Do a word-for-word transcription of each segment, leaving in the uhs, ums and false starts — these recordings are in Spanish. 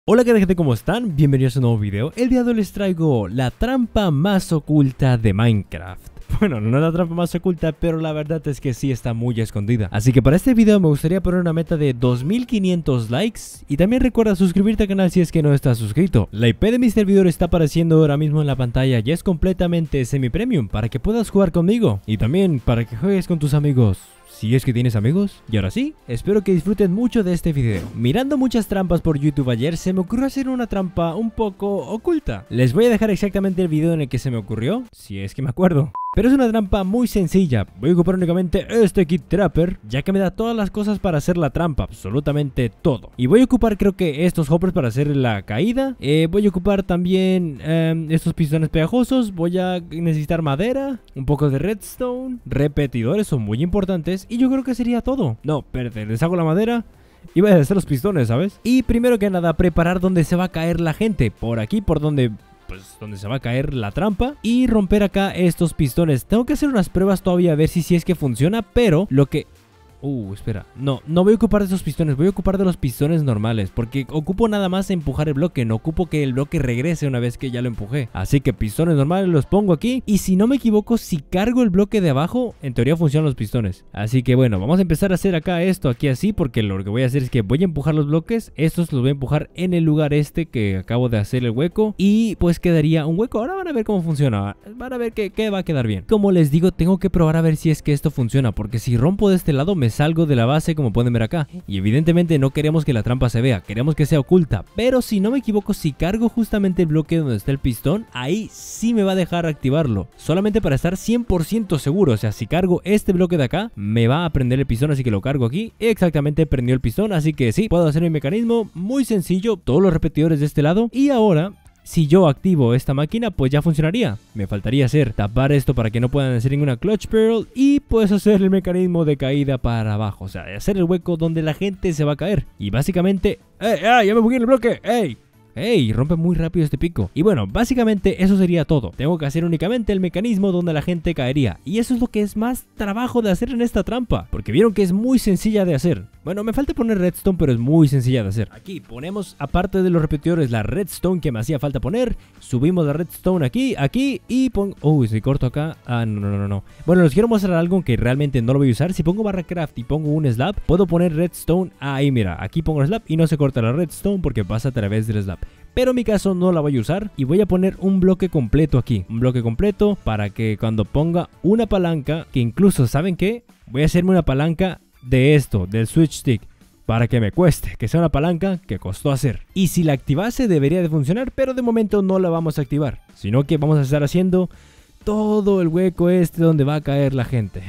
Hola, ¿qué tal, gente? ¿Cómo están? Bienvenidos a un nuevo video. El día de hoy les traigo la trampa más oculta de Minecraft. Bueno, no es la trampa más oculta, pero la verdad es que sí está muy escondida. Así que para este video me gustaría poner una meta de dos mil quinientos likes. Y también recuerda suscribirte al canal si es que no estás suscrito. La I P de mi servidor está apareciendo ahora mismo en la pantalla y es completamente semi-premium para que puedas jugar conmigo. Y también para que juegues con tus amigos, si es que tienes amigos. Y ahora sí, espero que disfruten mucho de este video. Mirando muchas trampas por YouTube ayer, se me ocurrió hacer una trampa un poco oculta. Les voy a dejar exactamente el video en el que se me ocurrió, si es que me acuerdo. Pero es una trampa muy sencilla. Voy a ocupar únicamente este kit trapper, ya que me da todas las cosas para hacer la trampa, absolutamente todo. Y voy a ocupar, creo que estos hoppers para hacer la caída. eh, Voy a ocupar también eh, estos pistones pegajosos. Voy a necesitar madera, un poco de redstone, repetidores son muy importantes. Y yo creo que sería todo. No, espérate, les hago la madera y voy a hacer los pistones, ¿sabes? Y primero que nada, preparar donde se va a caer la gente. Por aquí, por donde... pues donde se va a caer la trampa, y romper acá estos pistones. Tengo que hacer unas pruebas todavía a ver si, si es que funciona, pero lo que... Uh, espera, no, no voy a ocupar de esos pistones, voy a ocupar de los pistones normales, porque ocupo nada más empujar el bloque, no ocupo que el bloque regrese una vez que ya lo empujé. Así que pistones normales los pongo aquí, y si no me equivoco, si cargo el bloque de abajo, en teoría funcionan los pistones. Así que bueno, vamos a empezar a hacer acá esto, aquí así, porque lo que voy a hacer es que voy a empujar los bloques, estos los voy a empujar en el lugar este que acabo de hacer el hueco, y pues quedaría un hueco. Ahora van a ver cómo funciona, van a ver que, que va a quedar bien. Como les digo, tengo que probar a ver si es que esto funciona, porque si rompo de este lado me salgo de la base, como pueden ver acá, y evidentemente no queremos que la trampa se vea, queremos que sea oculta. Pero si no me equivoco, si cargo justamente el bloque donde está el pistón, ahí sí me va a dejar activarlo, solamente para estar cien por ciento seguro. O sea, si cargo este bloque de acá, me va a prender el pistón, así que lo cargo aquí. Exactamente, prendió el pistón, así que sí, puedo hacer mi mecanismo muy sencillo, todos los repetidores de este lado. Y ahora, si yo activo esta máquina, pues ya funcionaría. Me faltaría hacer tapar esto para que no puedan hacer ninguna clutch pearl, y pues hacer el mecanismo de caída para abajo. O sea, hacer el hueco donde la gente se va a caer. Y básicamente... ¡Ey! ¡Ey! ¡Ya me bugué en el bloque! ¡Ey! ¡Ey! Rompe muy rápido este pico. Y bueno, básicamente eso sería todo. Tengo que hacer únicamente el mecanismo donde la gente caería. Y eso es lo que es más trabajo de hacer en esta trampa, porque vieron que es muy sencilla de hacer. Bueno, me falta poner redstone, pero es muy sencilla de hacer. Aquí ponemos, aparte de los repetidores, la redstone que me hacía falta poner. Subimos la redstone aquí, aquí, y pongo... Uy, si corto acá... Ah, no, no, no, no. Bueno, les quiero mostrar algo que realmente no lo voy a usar. Si pongo barra craft y pongo un slab, puedo poner redstone ahí, mira. Aquí pongo el slab y no se corta la redstone porque pasa a través del slab. Pero en mi caso no la voy a usar y voy a poner un bloque completo aquí. Un bloque completo para que cuando ponga una palanca, que incluso, ¿saben qué? Voy a hacerme una palanca de esto, del switch stick, para que me cueste, que sea una palanca que costó hacer. Y si la activase debería de funcionar, pero de momento no la vamos a activar, sino que vamos a estar haciendo todo el hueco este donde va a caer la gente.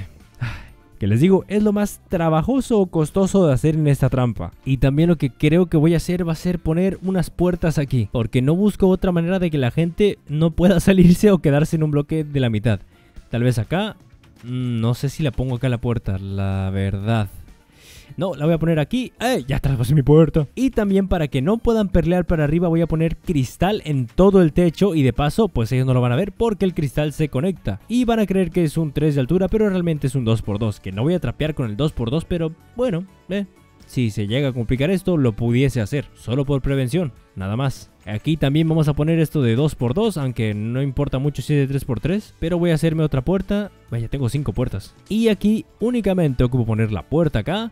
Que les digo, es lo más trabajoso o costoso de hacer en esta trampa. Y también lo que creo que voy a hacer va a ser poner unas puertas aquí, porque no busco otra manera de que la gente no pueda salirse o quedarse en un bloque de la mitad. Tal vez acá, no sé si la pongo acá la puerta, la verdad. No, la voy a poner aquí. ¡Eh! Ya traspasé mi puerta. Y también, para que no puedan perlear para arriba, voy a poner cristal en todo el techo. Y de paso, pues ellos no lo van a ver porque el cristal se conecta. Y van a creer que es un tres de altura, pero realmente es un dos por dos. Que no voy a trapear con el dos por dos, pero bueno, eh. Si se llega a complicar esto, lo pudiese hacer. Solo por prevención, nada más. Aquí también vamos a poner esto de dos por dos, aunque no importa mucho si es de tres por tres. Pero voy a hacerme otra puerta. Vaya, tengo cinco puertas. Y aquí únicamente ocupo poner la puerta acá.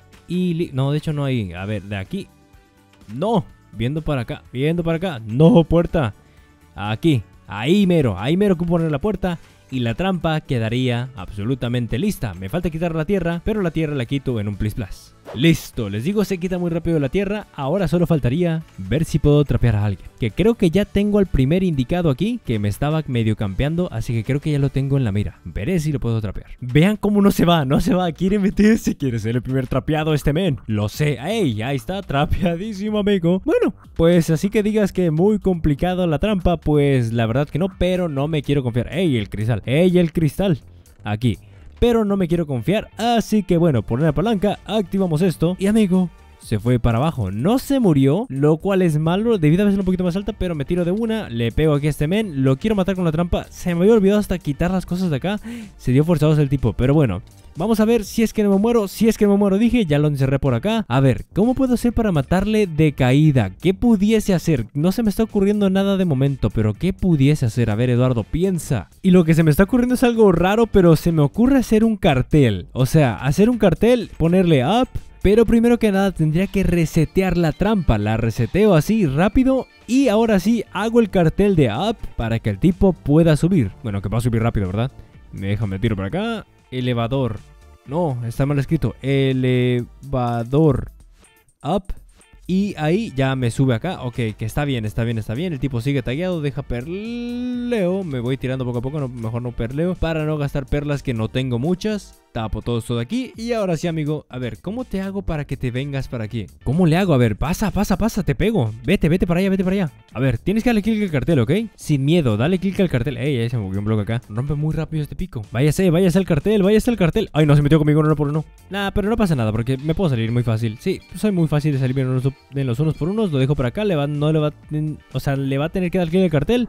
Y no, de hecho no hay. A ver, de aquí. No, viendo para acá, viendo para acá. No, puerta. Aquí, ahí mero, ahí mero que poner la puerta. Y la trampa quedaría absolutamente lista. Me falta quitar la tierra, pero la tierra la quito en un plis plas. Listo, les digo, se quita muy rápido la tierra. Ahora solo faltaría ver si puedo trapear a alguien, que creo que ya tengo al primer indicado aquí, que me estaba medio campeando, así que creo que ya lo tengo en la mira. Veré si lo puedo trapear. Vean cómo no se va, no se va. Quiere meterse, quiere ser el primer trapeado este men. Lo sé. ¡Ey! Ahí está, trapeadísimo, amigo. Bueno, pues así que digas que muy complicado la trampa, pues la verdad que no, pero no me quiero confiar. ¡Ey! El cristal. ¡Ey! El cristal. Aquí. Pero no me quiero confiar, así que bueno, poner la palanca, activamos esto. Y amigo, se fue para abajo. No se murió, lo cual es malo. Debí de haber sido un poquito más alta, pero me tiro de una. Le pego aquí a este men. Lo quiero matar con la trampa. Se me había olvidado hasta quitar las cosas de acá. Se dio forzados el tipo, pero bueno. Vamos a ver si es que no me muero. Si es que no me muero, dije, ya lo encerré por acá. A ver, ¿cómo puedo hacer para matarle de caída? ¿Qué pudiese hacer? No se me está ocurriendo nada de momento, pero ¿qué pudiese hacer? A ver, Eduardo, piensa. Y lo que se me está ocurriendo es algo raro, pero se me ocurre hacer un cartel. O sea, hacer un cartel, ponerle up. Pero primero que nada tendría que resetear la trampa. La reseteo así rápido y ahora sí hago el cartel de up para que el tipo pueda subir. Bueno, que va a subir rápido, ¿verdad? Déjame tiro por acá. Elevador. No, está mal escrito. Elevador. Up. Y ahí ya me sube acá. Ok, que está bien, está bien, está bien. El tipo sigue tagueado. Deja perleo. Me voy tirando poco a poco. No, mejor no perleo. Para no gastar perlas que no tengo muchas. Tapo todo esto de aquí. Y ahora sí, amigo. A ver, ¿cómo te hago para que te vengas para aquí? ¿Cómo le hago? A ver, pasa, pasa, pasa. Te pego. Vete, vete para allá, vete para allá. A ver, tienes que darle clic al cartel, ¿ok? Sin miedo, dale clic al cartel. Ey, ahí se movió un bloque acá. Rompe muy rápido este pico. Váyase, váyase al cartel, váyase al cartel. Ay, no, se metió conmigo uno por uno. Nah, pero no pasa nada porque me puedo salir muy fácil. Sí, soy muy fácil de salir en los, en los unos por unos. Lo dejo por acá. Le va, no le va, o sea, le va a tener que dar clic al cartel.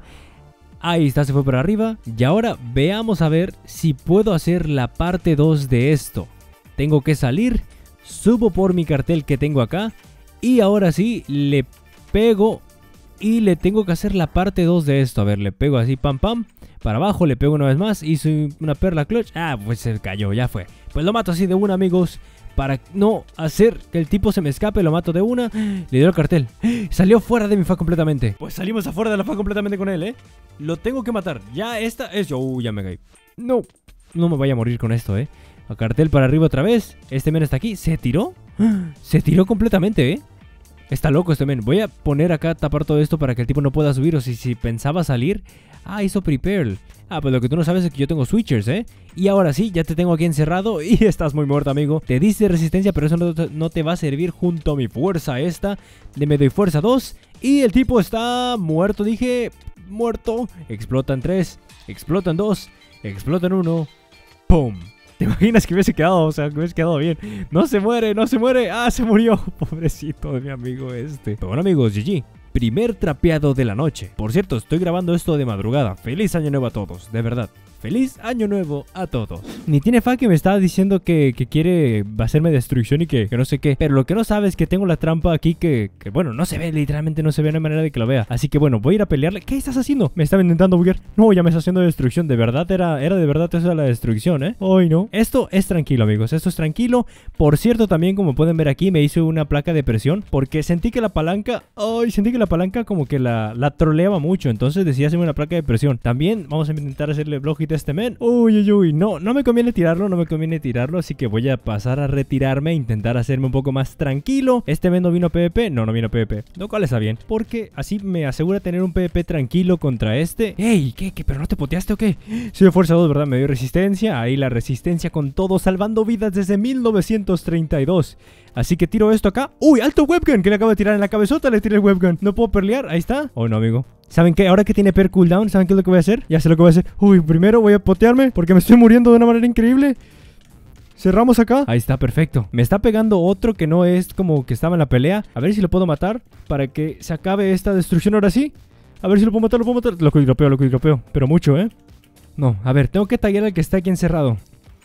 Ahí está, se fue para arriba. Y ahora veamos a ver si puedo hacer la parte dos de esto. Tengo que salir, subo por mi cartel que tengo acá. Y ahora sí, le pego y le tengo que hacer la parte dos de esto. A ver, le pego así, pam, pam. Para abajo, le pego una vez más. Hizo una perla clutch. Ah, pues se cayó, ya fue. Pues lo mato así de una, amigos. Para no hacer que el tipo se me escape, lo mato de una. Le dio el cartel. Salió fuera de mi fa completamente. Pues salimos afuera de la fa completamente con él, ¿eh? Lo tengo que matar. Ya esta es yo. Uh, ya me caí. No, no me vaya a morir con esto, ¿eh? A cartel para arriba otra vez. Este men está aquí. ¿Se tiró? Se tiró completamente, ¿eh? Está loco este men. Voy a poner acá, tapar todo esto para que el tipo no pueda subir. O si, si pensaba salir. Ah, hizo prepare. Ah, pues lo que tú no sabes es que yo tengo switchers, ¿eh? Y ahora sí, ya te tengo aquí encerrado y estás muy muerto, amigo. Te diste resistencia, pero eso no te, no te va a servir junto a mi fuerza esta. Le me doy fuerza dos. Y el tipo está muerto, dije. Muerto. Explota en tres. Explota en dos. Explota en uno. ¡Pum! ¿Te imaginas que hubiese quedado? O sea, que hubiese quedado bien. No se muere, no se muere. Ah, se murió. Pobrecito de mi amigo este. Pero bueno, amigos, G G. Primer trapeado de la noche. Por cierto, estoy grabando esto de madrugada. Feliz año nuevo a todos, de verdad. Feliz año nuevo a todos. Ni tiene fa que me estaba diciendo que, que quiere hacerme destrucción y que, que no sé qué. Pero lo que no sabe es que tengo la trampa aquí que, que, bueno, no se ve, literalmente no se ve, no hay manera de que lo vea. Así que bueno, voy a ir a pelearle. ¿Qué estás haciendo? Me estaba intentando buguear. No, ya me está haciendo destrucción. De verdad, era, era de verdad eso la destrucción, ¿eh? Hoy no. Esto es tranquilo, amigos. Esto es tranquilo. Por cierto, también como pueden ver aquí, me hice una placa de presión. Porque sentí que la palanca... Ay, sentí que la palanca como que la, la troleaba mucho. Entonces decidí hacerme una placa de presión. También vamos a intentar hacerle block hit a este men. Uy, uy, uy. No, no me conviene tirarlo, no me conviene tirarlo. Así que voy a pasar a retirarme. Intentar hacerme un poco más tranquilo. Este men no vino PvP. No, no vino PvP. Lo cual está bien. Porque así me asegura tener un PvP tranquilo contra este. ¡Ey! ¿Qué? ¿Qué? ¿Pero no te poteaste o qué? Soy de fuerza dos, ¿verdad? Me dio resistencia. Ahí la resistencia con todo. Salvando vidas desde mil novecientos treinta y dos. Así que tiro esto acá. ¡Uy! ¡Alto webgun! Que le acabo de tirar en la cabezota. Le tiré el webgun. ¿No puedo perlear? Ahí está. Oh, no, amigo. ¿Saben qué? Ahora que tiene per cooldown, ¿saben qué es lo que voy a hacer? Ya sé lo que voy a hacer. Uy, primero voy a potearme porque me estoy muriendo de una manera increíble. Cerramos acá. Ahí está, perfecto. Me está pegando otro que no es como que estaba en la pelea. A ver si lo puedo matar para que se acabe esta destrucción ahora sí. A ver si lo puedo matar, lo puedo matar. Lo cuidropeo, lo cuidropeo. Pero mucho, ¿eh? No, a ver, tengo que taggear al que está aquí encerrado.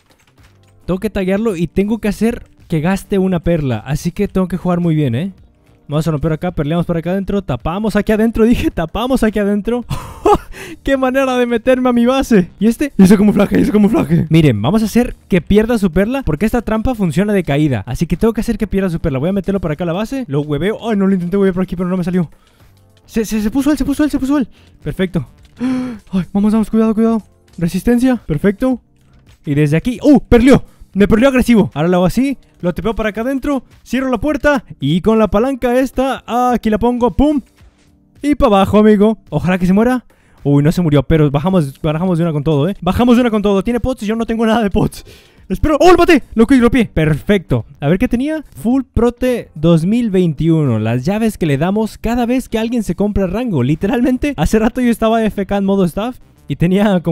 Tengo que taggearlo y tengo que hacer que gaste una perla. Así que tengo que jugar muy bien, ¿eh? Vamos a romper acá, perleamos por acá adentro. Tapamos aquí adentro, dije, tapamos aquí adentro. ¡Qué manera de meterme a mi base! ¿Y este? Y ese camuflaje, y ese camuflaje. Miren, vamos a hacer que pierda su perla, porque esta trampa funciona de caída. Así que tengo que hacer que pierda su perla. Voy a meterlo por acá a la base. Lo hueveo. Ay, no lo intenté huevear por aquí, pero no me salió. Se, se, se puso él, se puso él, se puso él. Perfecto. Ay, vamos, vamos, cuidado, cuidado. Resistencia, perfecto. Y desde aquí... ¡Uh! ¡Perlió! Me perdió agresivo. Ahora lo hago así. Lo tepeo para acá adentro. Cierro la puerta. Y con la palanca esta. Aquí la pongo. ¡Pum! Y para abajo, amigo. Ojalá que se muera. Uy, no se murió. Pero bajamos, bajamos de una con todo, ¿eh? Bajamos de una con todo. Tiene pots y yo no tengo nada de pots. Espero. ¡Oh, lo maté! Lo que lo pie. Perfecto. A ver qué tenía. Full Prote dos mil veintiuno. Las llaves que le damos cada vez que alguien se compra rango. Literalmente, hace rato yo estaba A F K en modo staff. Y tenía como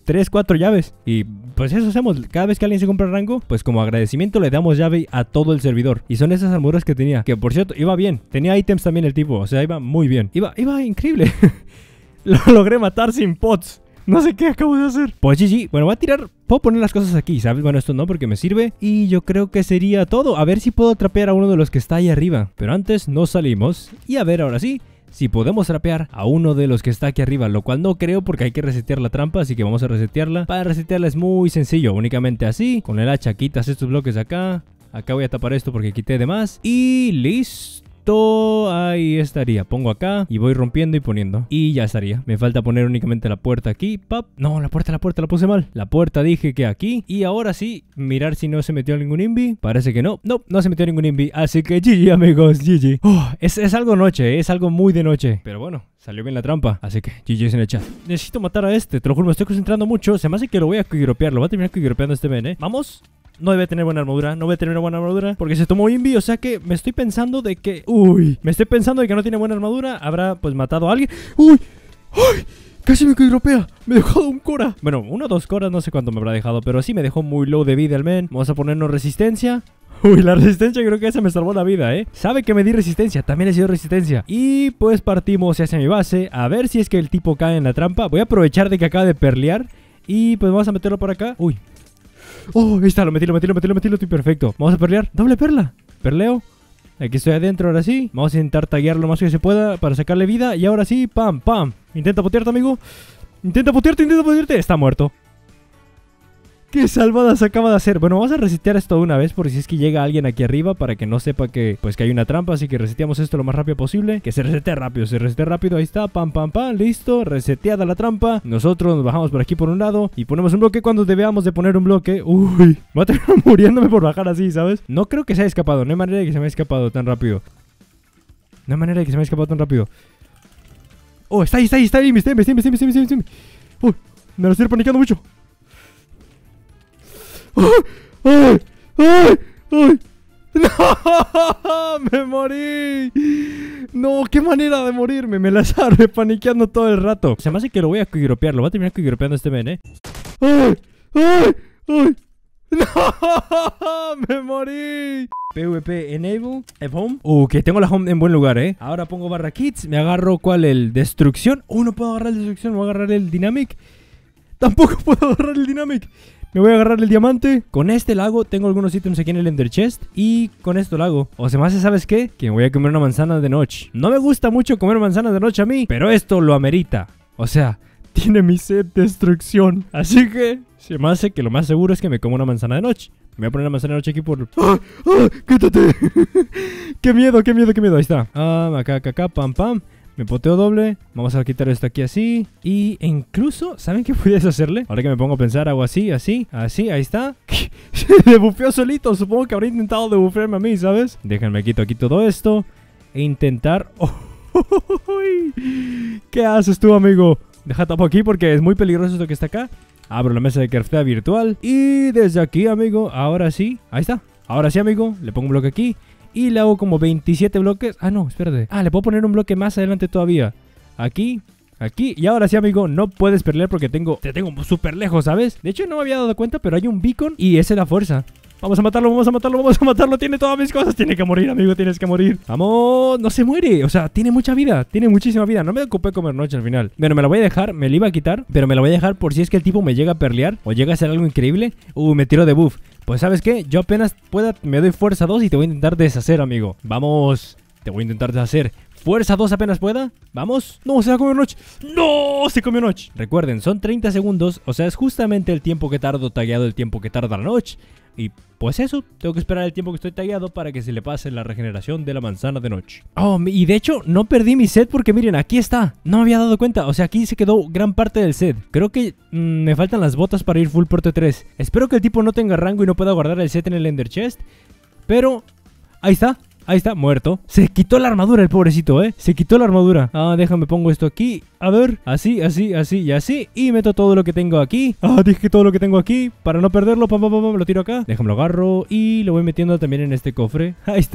tres, cuatro llaves. Y pues eso hacemos. Cada vez que alguien se compra rango, pues como agradecimiento le damos llave a todo el servidor. Y son esas armaduras que tenía. Que por cierto, iba bien. Tenía ítems también el tipo. O sea, iba muy bien. Iba, iba increíble. Lo logré matar sin pots. No sé qué acabo de hacer. Pues G G. Bueno, voy a tirar... Puedo poner las cosas aquí, ¿sabes? Bueno, esto no porque me sirve. Y yo creo que sería todo. A ver si puedo trapear a uno de los que está ahí arriba. Pero antes no salimos. Y a ver, ahora sí, si podemos trapear a uno de los que está aquí arriba. Lo cual no creo porque hay que resetear la trampa. Así que vamos a resetearla. Para resetearla es muy sencillo. Únicamente así. Con el hacha quitas estos bloques acá. Acá voy a tapar esto porque quité de más. Y listo. Ahí estaría. Pongo acá y voy rompiendo y poniendo. Y ya estaría. Me falta poner únicamente la puerta aquí. Pap. No, la puerta, la puerta la puse mal. La puerta dije que aquí. Y ahora sí, mirar si no se metió ningún invi. Parece que no. No, no se metió ningún invi. Así que G G, amigos. G G. Oh, es, es algo noche, es algo muy de noche. Pero bueno, salió bien la trampa. Así que G G en el chat. Necesito matar a este. Te lo juro, me estoy concentrando mucho. Se me hace que lo voy a quigropear. Lo voy a terminar quigropeando este men, ¿eh? Vamos. No debe tener buena armadura, no debe tener buena armadura porque se tomó invi, o sea que me estoy pensando de que... Uy, me estoy pensando de que no tiene buena armadura. Habrá pues matado a alguien. Uy, uy, casi me quidropea. Me dejó un cora. Bueno, uno o dos coras, no sé cuánto me habrá dejado, pero sí me dejó muy low de vida el men. Vamos a ponernos resistencia. Uy, la resistencia creo que esa me salvó la vida, ¿eh? Sabe que me di resistencia, también he sido resistencia. Y pues partimos hacia mi base. A ver si es que el tipo cae en la trampa. Voy a aprovechar de que acaba de perlear. Y pues vamos a meterlo por acá. Uy. Oh, ahí está, lo metí, lo metí, lo metí, lo metí, lo estoy perfecto. Vamos a perlear, doble perla. Perleo. Aquí estoy adentro, ahora sí. Vamos a intentar taguear lo más que se pueda para sacarle vida. Y ahora sí, pam, pam. Intenta potearte, amigo. Intenta potearte, intenta potearte. Está muerto. ¡Qué salvada se acaba de hacer! Bueno, vamos a resetear esto de una vez por si es que llega alguien aquí arriba para que no sepa que, pues, que hay una trampa. Así que reseteamos esto lo más rápido posible. Que se resete rápido, se resete rápido. Ahí está, pam, pam, pam, listo. Reseteada la trampa. Nosotros nos bajamos por aquí por un lado y ponemos un bloque cuando debamos de poner un bloque. Uy, voy a terminar muriéndome por bajar así, ¿sabes? No creo que se haya escapado, no hay manera de que se me haya escapado tan rápido. No hay manera de que se me haya escapado tan rápido. Oh, está ahí, está ahí, está ahí, me está, me está, me está, me está, me está, me está. Uy, me lo estoy panicando mucho. ¡Ay! ¡Ay! ¡Ay! ¡No! ¡Me morí! No, qué manera de morirme. Me la estaba paniqueando todo el rato. Se me hace que lo voy a quigropear. Lo voy a terminar quigropeando este men, ¿eh? ¡Ay! ¡Ay! ¡Ay! ¡No! ¡Me morí! PvP enable F home. Uh, que tengo la home en buen lugar, eh. Ahora pongo barra kits. Me agarro, ¿cuál? El destrucción. Uh, no puedo agarrar el destrucción. Me voy a agarrar el dynamic. Tampoco puedo agarrar el dynamic. Me voy a agarrar el diamante. Con este lo hago. Tengo algunos ítems aquí en el Ender Chest. Y con esto lo hago. O se me hace, ¿sabes qué? Que me voy a comer una manzana de noche. No me gusta mucho comer manzanas de noche a mí, pero esto lo amerita. O sea, tiene mi set destrucción. Así que se me hace que lo más seguro es que me como una manzana de noche. Me voy a poner una manzana de noche aquí por... ¡Ah! ¡Ah! ¡Quítate! ¡Qué miedo, qué miedo, qué miedo! Ahí está. Ah, acá, acá, acá, pam, pam. Me poteo doble. Vamos a quitar esto aquí así. Y incluso, ¿saben qué pudiese hacerle? Ahora que me pongo a pensar, hago así, así, así, ahí está. Se debufeó solito. Supongo que habrá intentado debufearme a mí, ¿sabes? Déjenme quito aquí todo esto. E intentar... Oh, ¿qué haces tú, amigo? Deja tapo aquí porque es muy peligroso esto que está acá. Abro la mesa de craftea virtual. Y desde aquí, amigo, ahora sí. Ahí está. Ahora sí, amigo. Le pongo un bloque aquí. Y le hago como veintisiete bloques. Ah, no, espérate. Ah, le puedo poner un bloque más adelante todavía. Aquí, aquí. Y ahora sí, amigo, no puedes pelear porque tengo... Te tengo súper lejos, ¿sabes? De hecho, no me había dado cuenta, pero hay un beacon y esa es la fuerza. Vamos a matarlo, vamos a matarlo, vamos a matarlo. Tiene todas mis cosas. Tiene que morir, amigo, tienes que morir. Vamos, no se muere. O sea, tiene mucha vida, tiene muchísima vida. No me ocupé comer noche al final. Bueno, me la voy a dejar, me la iba a quitar, pero me la voy a dejar por si es que el tipo me llega a perlear o llega a hacer algo increíble. Uh, me tiro de buff. Pues ¿sabes qué? Yo apenas pueda, me doy fuerza dos y te voy a intentar deshacer, amigo. Vamos, te voy a intentar deshacer. Fuerza dos apenas pueda. Vamos. No, se va a comer noche. No, se comió noche. Recuerden, son treinta segundos. O sea, es justamente el tiempo que tardo tagueado, el tiempo que tarda la noche. Y pues eso, tengo que esperar el tiempo que estoy tagueado para que se le pase la regeneración de la manzana de noche. Oh, y de hecho no perdí mi set porque miren, aquí está. No me había dado cuenta, o sea, aquí se quedó gran parte del set. Creo que mmm, me faltan las botas para ir full Prote tres. Espero que el tipo no tenga rango y no pueda guardar el set en el Ender Chest. Pero ahí está. Ahí está, muerto. Se quitó la armadura el pobrecito, ¿eh? Se quitó la armadura. Ah, déjame, pongo esto aquí. A ver, así, así, así y así. Y meto todo lo que tengo aquí. Ah, dije que todo lo que tengo aquí. Para no perderlo, pam, pam, pam, lo tiro acá. Déjame lo agarro y lo voy metiendo también en este cofre. Ahí está.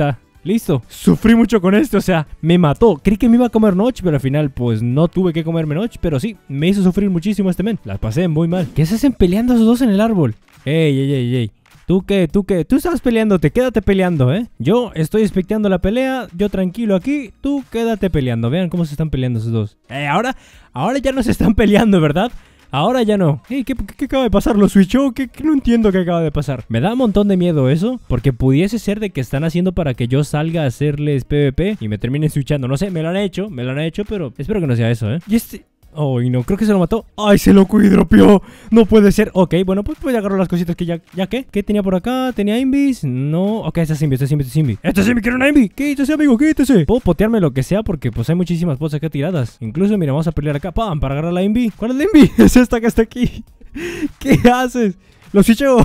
Listo. Sufrí mucho con esto, o sea, me mató. Creí que me iba a comer Notch, pero al final pues no tuve que comerme Notch. Pero sí, me hizo sufrir muchísimo este men. La pasé muy mal. ¿Qué se hacen peleando esos dos en el árbol? Ey, ey, ey, ey. ¿Tú qué? ¿Tú qué? Tú estabas peleándote, quédate peleando, ¿eh? Yo estoy expectando la pelea, yo tranquilo aquí, tú quédate peleando. Vean cómo se están peleando esos dos. Eh, ahora, ahora ya no se están peleando, ¿verdad? Ahora ya no. Hey, ¿qué, qué, qué acaba de pasar? ¿Lo switchó? ¿Qué, qué no entiendo qué acaba de pasar? Me da un montón de miedo eso, porque pudiese ser de que están haciendo para que yo salga a hacerles PvP y me terminen switchando. No sé, me lo han hecho, me lo han hecho, pero espero que no sea eso, ¿eh? Y este... Ay, no, creo que se lo mató. ¡Ay, se lo cuidropeó! No puede ser. Ok, bueno, pues voy a agarrar las cositas que ya... ¿Ya qué? ¿Qué tenía por acá? ¿Tenía invis? No. Ok, esta es invis, esta es invis, esta es invis. ¡Esta es invis, quiero una invis! Quítese, amigo, quítese. Puedo potearme lo que sea porque pues hay muchísimas bots acá tiradas. Incluso, mira, vamos a pelear acá. ¡Pam! Para agarrar la invis. ¿Cuál es la invis? Es esta que está aquí. ¿Qué haces? Lo switcheo.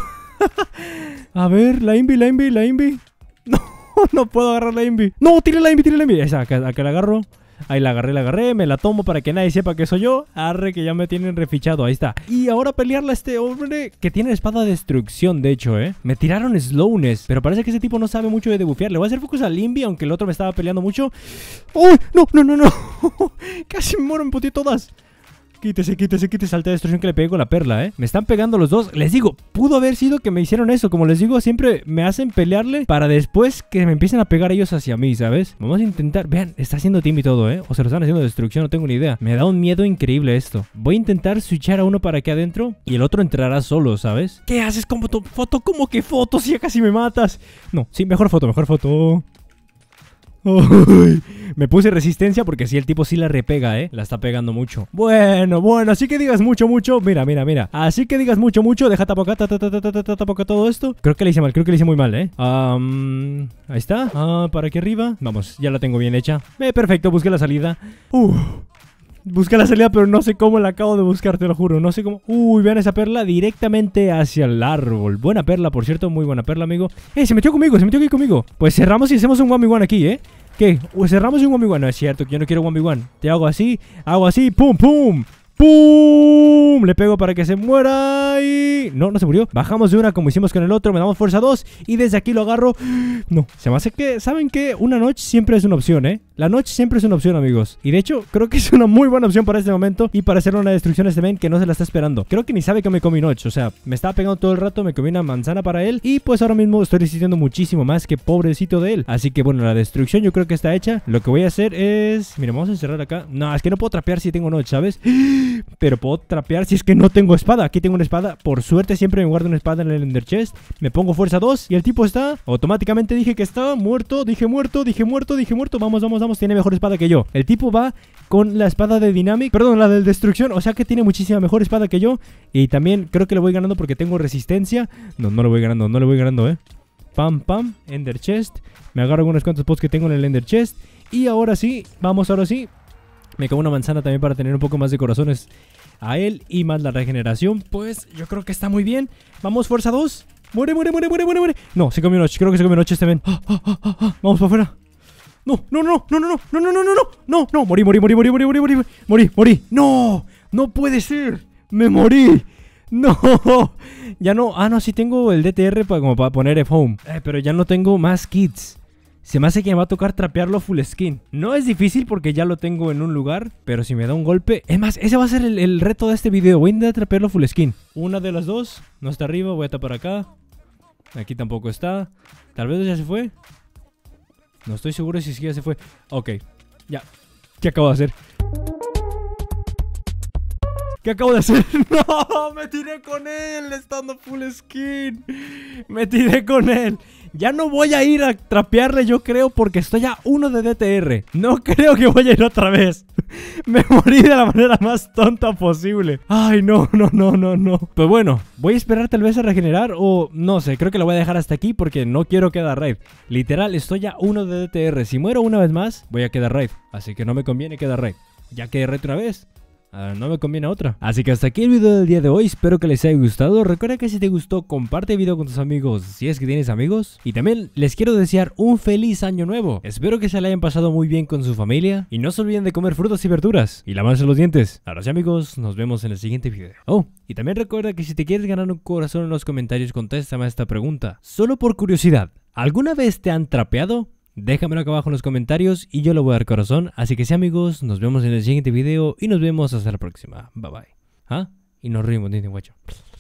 A ver, la invis, la invis, la invis. No, no puedo agarrar la invis. No, tire la invis, tire la invis. Esa, acá, acá la agarro. Ahí la agarré, la agarré, me la tomo para que nadie sepa que soy yo. Arre, que ya me tienen refichado, ahí está. Y ahora pelearle a este hombre que tiene espada de destrucción, de hecho, ¿eh? Me tiraron slowness, pero parece que ese tipo no sabe mucho de debufear. Le voy a hacer focus a Limby, aunque el otro me estaba peleando mucho. ¡Uy! ¡No, no, no, no! Casi me muero, me puteé todas. Quítese, quítese, quítese, alta destrucción que le pegué con la perla, ¿eh? Me están pegando los dos. Les digo, pudo haber sido que me hicieron eso. Como les digo, siempre me hacen pelearle para después que me empiecen a pegar ellos hacia mí, ¿sabes? Vamos a intentar... Vean, está haciendo team y todo, ¿eh? O se lo están haciendo destrucción, no tengo ni idea. Me da un miedo increíble esto. Voy a intentar switchar a uno para aquí adentro y el otro entrará solo, ¿sabes? ¿Qué haces con foto? ¿Foto? ¿Cómo que foto? Si ya casi me matas. No, sí, mejor foto, mejor foto. Uy, me puse resistencia porque si sí, el tipo sí la repega, eh. La está pegando mucho. Bueno, bueno, así que digas mucho, mucho. Mira, mira, mira. Así que digas mucho, mucho. Deja tapo acá, tapo acá todo esto. Creo que le hice mal, creo que le hice muy mal, eh. Um, ahí está. Ah, para aquí arriba. Vamos, ya la tengo bien hecha. Eh, perfecto, busqué la salida. Uh. Busqué la salida, pero no sé cómo la acabo de buscar, te lo juro. No sé cómo... Uy, vean esa perla directamente hacia el árbol. Buena perla, por cierto, muy buena perla, amigo. Eh, se metió conmigo, se metió aquí conmigo. Pues cerramos y hacemos un one v one aquí, ¿eh? ¿Qué? Cerramos un one v one. No es cierto, yo no quiero one v one. Te hago así, hago así, pum, pum. ¡Pum! Le pego para que se muera y... No, no se murió. Bajamos de una como hicimos con el otro. Me damos fuerza dos y desde aquí lo agarro. No, se me hace que... ¿Saben qué? Una Notch siempre es una opción, ¿eh? La Notch siempre es una opción, amigos. Y de hecho, creo que es una muy buena opción para este momento y para hacer una destrucción a este men que no se la está esperando. Creo que ni sabe que me comí Notch. O sea, me estaba pegando todo el rato, me comí una manzana para él y pues ahora mismo estoy resistiendo muchísimo más que pobrecito de él. Así que bueno, la destrucción yo creo que está hecha. Lo que voy a hacer es... Mira, vamos a encerrar acá. No, es que no puedo trapear si tengo Notch, ¿sabes? Pero puedo trapear si es que no tengo espada. Aquí tengo una espada. Por suerte siempre me guardo una espada en el Ender Chest. Me pongo fuerza dos y el tipo está... Automáticamente dije que estaba muerto. Dije muerto, dije muerto, dije muerto. Vamos, vamos, vamos. Tiene mejor espada que yo. El tipo va con la espada de Dynamic. Perdón, la de destrucción. O sea que tiene muchísima mejor espada que yo. Y también creo que le voy ganando porque tengo resistencia. No, no le voy ganando, no le voy ganando, eh. Pam, pam. Ender Chest. Me agarro algunos cuantos pots que tengo en el Ender Chest. Y ahora sí, vamos, ahora sí. Me como una manzana también para tener un poco más de corazones a él y más la regeneración. Pues yo creo que está muy bien. Vamos, fuerza dos. Muere, muere, muere, muere, muere, muere. No, se comió noche. Creo que se comió noche este men. Ah, ah, ah, ah. Vamos para afuera. No, no, no, no, no, no, no, no, no, no, no, no, no. Morí, morí, morí, morí, morí, morí, morí, morí, morí. No, no puede ser. Me morí. No, ya no. Ah, no, sí tengo el D T R para, como para poner F-Home. Eh, pero ya no tengo más kits. Se me hace que me va a tocar trapearlo full skin. No es difícil porque ya lo tengo en un lugar, pero si me da un golpe... Es más, ese va a ser el, el reto de este video. Voy a intentar trapearlo full skin. Una de las dos. No está arriba, voy a tapar acá. Aquí tampoco está. Tal vez ya se fue. No estoy seguro si ya se fue. Ok, ya. ¿Qué acabo de hacer? ¿Qué acabo de hacer? ¡No! Me tiré con él estando full skin. Me tiré con él. Ya no voy a ir a trapearle, yo creo, porque estoy a uno de D T R. No creo que voy a ir otra vez. Me morí de la manera más tonta posible. Ay, no, no, no, no, no. Pues bueno, voy a esperar tal vez a regenerar o no sé, creo que lo voy a dejar hasta aquí porque no quiero quedar raid. Literal, estoy a uno de D T R. Si muero una vez más, voy a quedar raid. Así que no me conviene quedar raid. Ya quedé raid otra vez. Uh, no me conviene otra. Así que hasta aquí el video del día de hoy. Espero que les haya gustado. Recuerda que si te gustó, comparte el video con tus amigos, si es que tienes amigos. Y también les quiero desear un feliz año nuevo. Espero que se la hayan pasado muy bien con su familia. Y no se olviden de comer frutas y verduras. Y lavarse los dientes. Ahora sí, amigos, nos vemos en el siguiente video. Oh, y también recuerda que si te quieres ganar un corazón en los comentarios, contéstame a esta pregunta. Solo por curiosidad, ¿alguna vez te han trapeado? Déjamelo acá abajo en los comentarios y yo le voy a dar corazón. Así que sí, amigos, nos vemos en el siguiente video y nos vemos hasta la próxima. Bye bye. ¿Ah? Y nos rimos, Disney guacho.